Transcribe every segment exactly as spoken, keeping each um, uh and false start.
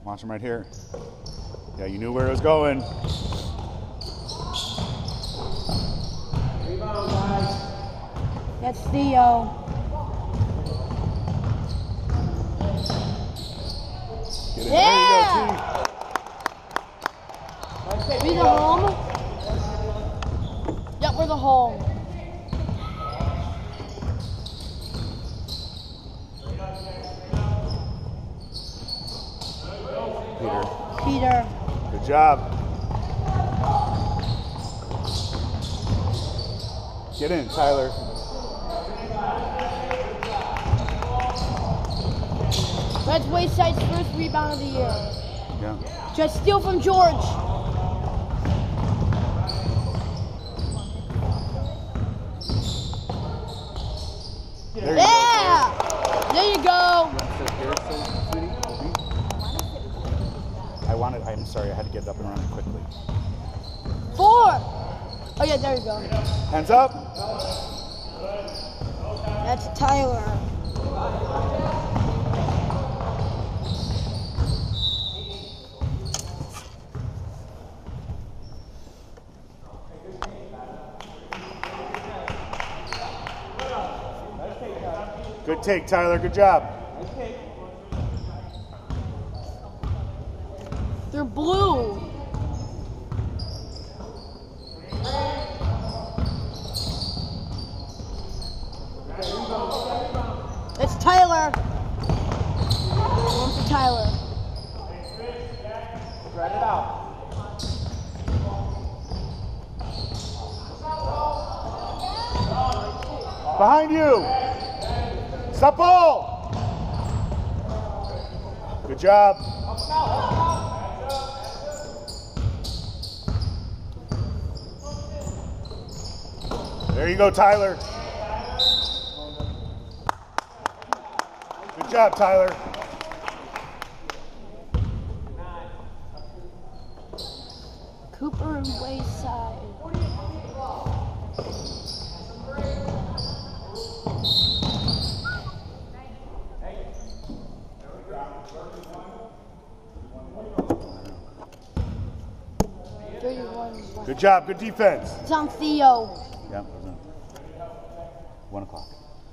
Watch him right here. Yeah, you knew where it was going. Rebound, guys. That's Theo. Get in. Yeah! There you go, T. We the home? Yep, we're the home. Peter. Peter. Good job. Get in, Tyler. That's Wayside's first rebound of the year. Yeah. Just steal from George. There you Yeah! There you go. go. You want to sit here, so, sweetie? I wanted, I'm sorry, I had to get it up and running quickly. Four. Oh yeah, there you go. Hands up. That's Tyler. Good take, Tyler. Good job. They're blue. It's Tyler. One for Tyler. Spread it out. Behind you. Stop ball. Good job. There you go, Tyler. Good job, Tyler. Cooper and Wayside. thirty-one. Good job. Good defense. It's on Theo. Yeah, one o'clock.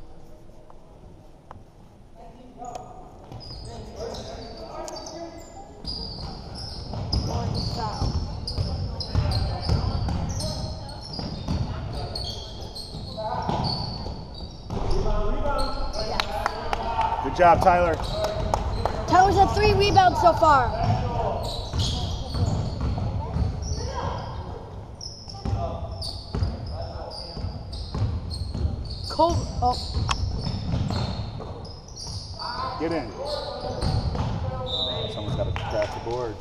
One foul. Good job, Tyler. Tyler's had three rebounds so far. Cole. Oh. Get in. Someone's got to crash the boards.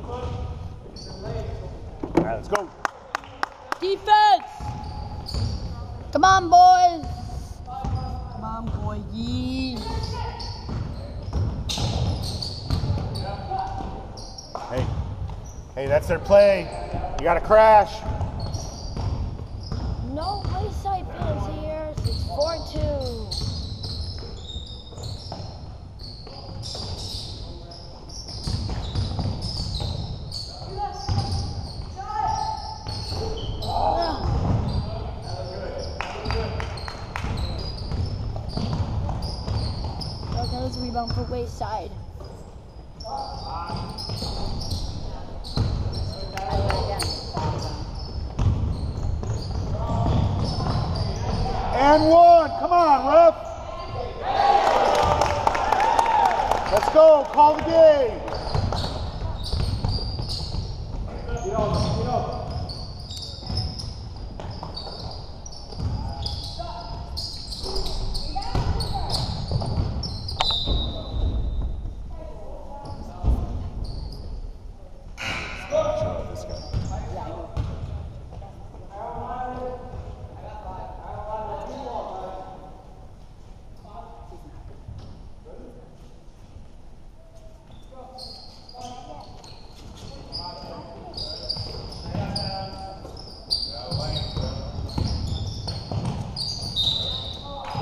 All right, let's go. Defense! Come on, boys! Come on, boys! Hey, hey, that's their play. You got to crash. No Wayside fans here. It's four two. Okay, let's rebound for Wayside. And one. Come on, ref. Let's go. Call the game.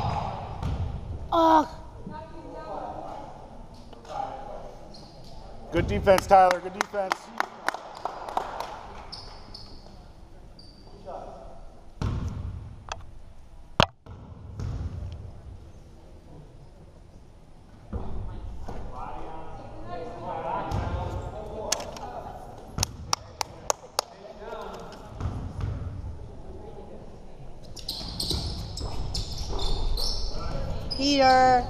Ugh. Good defense, Tyler. Good defense. Peter.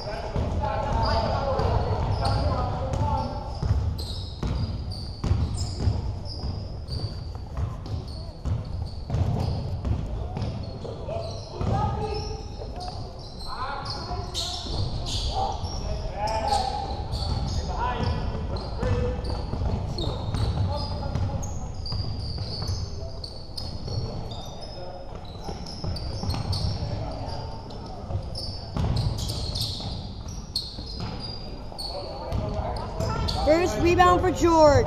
First rebound for George.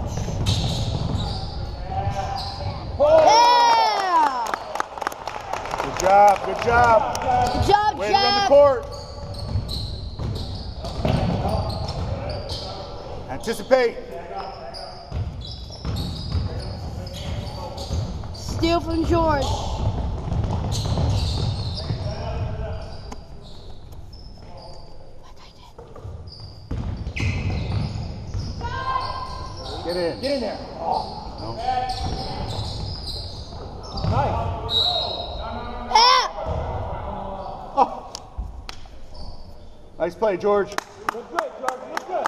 Yeah! Good job, good job. Good job, Way to run the Jeff. court. Anticipate. Steal from George. Get in. Get in there. No. Nice. Yeah! Oh. Nice play, George. Look good, George. Look good.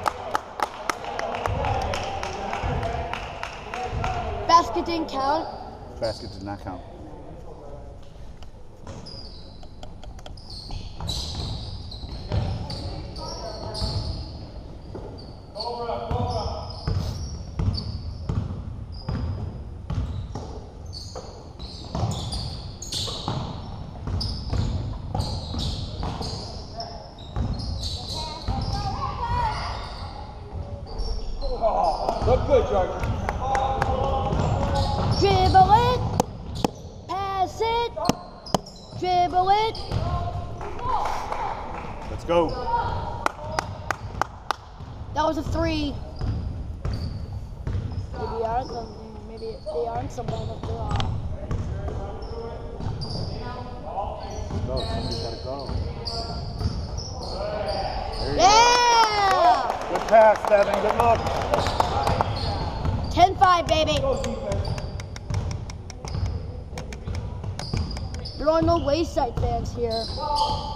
Basket didn't count. Basket did not count. Look good, George. Dribble it. Pass it. Dribble it. Let's go. That was a three. Maybe aren't something. Maybe they aren't something of the Let's go. Somebody's got to go. There you Yeah! go. Good pass, Devin. Good look. ten five, baby. There are no wayside fans here.